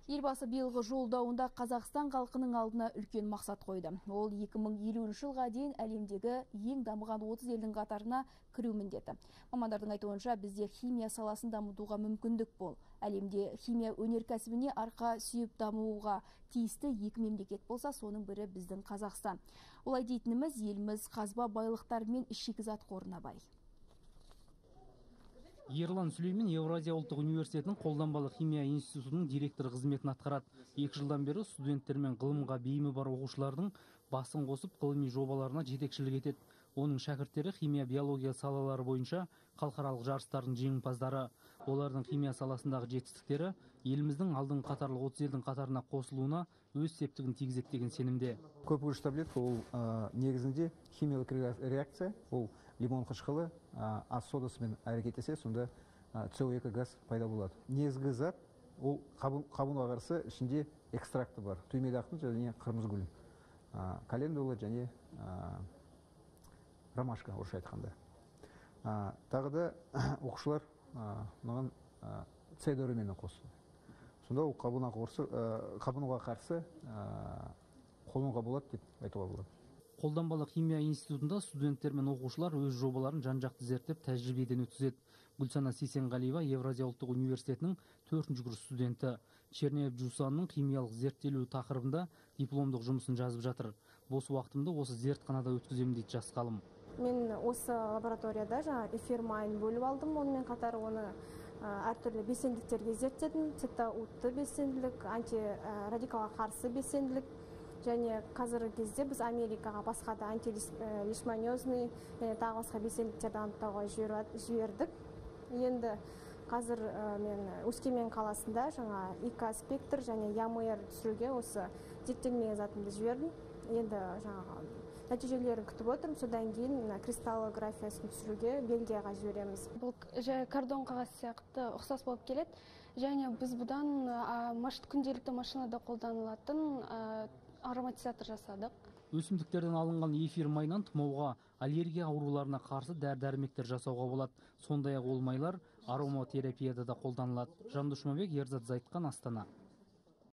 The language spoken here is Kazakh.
Елбасы биылғы жолдауында Қазақстан халқының алдына үлкен мақсат қойды. Ол 2050 жылға дейін әлемдегі ең дамыған 30 елдің қатарына кіру міндеті. Мамандардың айтуынша бізде химия саласын дамытуға мүмкіндік бол. Әлемде химия өнеркәсібіне арқа сүйеп дамуға тиісті екі мемлекет болса, соның бірі біздің Қазақстан. Олай дейтініміз, еліміз қазба байлықтар мен шикізат қорына бай. Ерлан Сүлеймен Евразия ұлттық университетінің қолданбалы химия институтының директоры қызметін атқарады. 2 жылдан бері студенттер мен ғылымға бейімі бар оқушылардың басын қосып ғылыми жобаларына жетекшілік етеді. Оның шәкірттері химия биология салалары бойынша халықаралық жарыстардың жеңімпаздары. Олардың химия саласындағы жетістіктері еліміздің алдыңғы қатарлы 30 елдің қатарына қосылуына өз септігін тигізеді деген сенімде. Көпкүріш таблетка ол негізінде химиялық реакция, ол лимон қышқылы ас содасымен әрекеттесе, сонда CO2 газ пайда болады. Негізгі зат ол қабынуға қарсы ішінде экстракты бар. Түймедақтың және қырмызы гүл, календула және ромашка орысша айтқанда. Тағы да оқушылар маған С дәруменін қосты. Сонда ол қабынуға қарсы қолдануға болады деп айтуға болады. Қолданбалы химия институтында студенттер мен оқушылар өз жобаларын жан-жақты зерттеп тәжірибеден өткізеді. Гүлсана Сейсенғалиева Евразия ұлттық университетінің 4-ші курс студенті. Чернеев Жусанның химиялық зерттелу тақырыбында дипломдық жұмысын жазып жатыр. Бос уақытымды осы зертханада өткіземін дейді жас ғалым. Мен осы лабораторияда эфир майын бөліп алдым, онымен қатар оны әртүрлі белсенділіктерге зерттедім. Цитаутты белсенділік, антирадикалға қарсы белсенділік. Және қазіргі кезде біз Америкаға басқа да антилишманиозный тағы басқа белсенділіктерді анықтауға жібердік. Енді қазір мен Өскемен қаласында ИК спектр және ЯМР түсіруге осы зерттелмеген затымды жібердім. Енді нәтижелерін күтіп отырмын, содан кейін кристаллографиясын түсіруге Бельгияға жібереміз. Бұл кардон қағаз сияқты ұқсас болып келеді. Және біз бұдан күнделікті машинада қолданылатын ароматизатор жасадық. Өсімдіктерден алынған эфир майынан тұмауға, аллергия ауруларына қарсы дәрі-дәрмектер жасауға болады. Сондай-ақ ол майлар ароматерапияда да қолданылады. Жандос Жұмабек, Ерзат Зайтқан, Астана.